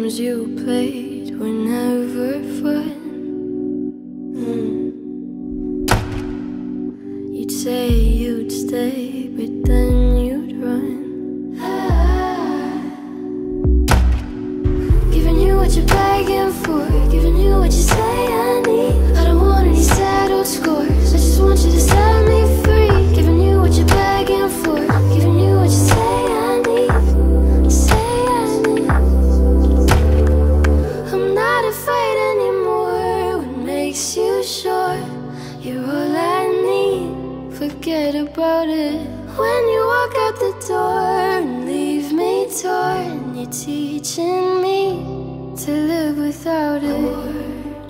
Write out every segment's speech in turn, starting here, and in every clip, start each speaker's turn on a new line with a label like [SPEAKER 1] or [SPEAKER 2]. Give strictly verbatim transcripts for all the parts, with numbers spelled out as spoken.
[SPEAKER 1] games you played were never fun. mm. You'd say you'd stay, but then you'd run. ah. Giving you what you're begging for, giving you what you say I need. I don't want any settled scores, I just want you to set me free. Giving you what you're begging for, giving you what you say I need. Say I need. I'm not afraid anymore. What makes you sure you're all I need? Forget about it. When you walk out the door and leave me torn, you're teaching me to live without it.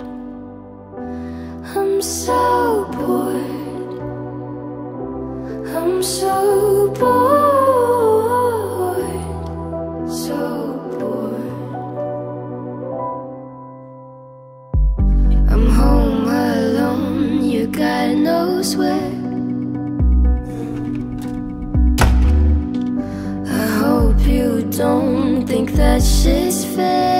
[SPEAKER 1] I'm so bored, I'm so bored, so bored. I'm home alone, you God knows where. I hope you don't think that shit's fair.